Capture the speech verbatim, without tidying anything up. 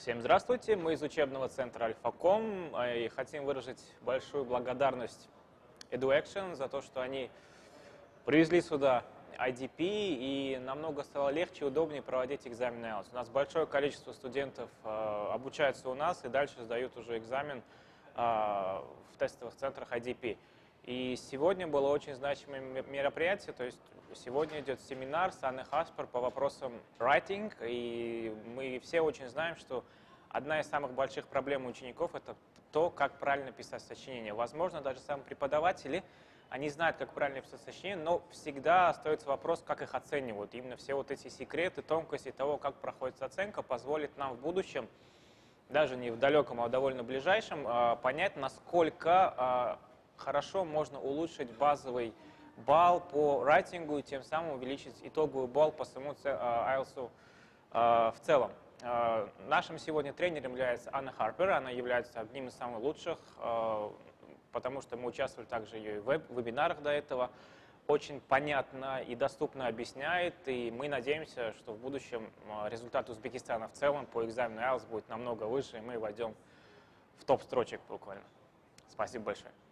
Всем здравствуйте, мы из учебного центра Альфа.ком и хотим выразить большую благодарность EduAction за то, что они привезли сюда ай ди пи, и намного стало легче и удобнее проводить экзамен ай эл ти эс. У нас большое количество студентов э, обучаются у нас и дальше сдают уже экзамен э, в тестовых центрах ай ди пи. И сегодня было очень значимое мероприятие, то есть сегодня идет семинар с Анной Хаспер по вопросам writing, и мы все очень знаем, что одна из самых больших проблем учеников – это то, как правильно писать сочинения. Возможно, даже сами преподаватели, они знают, как правильно писать сочинения, но всегда остается вопрос, как их оценивают. Именно все вот эти секреты, тонкости того, как проходит оценка, позволит нам в будущем, даже не в далеком, а в довольно ближайшем, понять, насколько хорошо можно улучшить базовый балл по райтингу и тем самым увеличить итоговый балл по самому ай эл ти эс в целом. Нашим сегодня тренером является Анна Харпер. Она является одним из самых лучших, потому что мы участвовали также ее в вебинарах до этого. Очень понятно и доступно объясняет, и мы надеемся, что в будущем результат Узбекистана в целом по экзамену ай эл ти эс будет намного выше, и мы войдем в топ строчек буквально. Спасибо большое.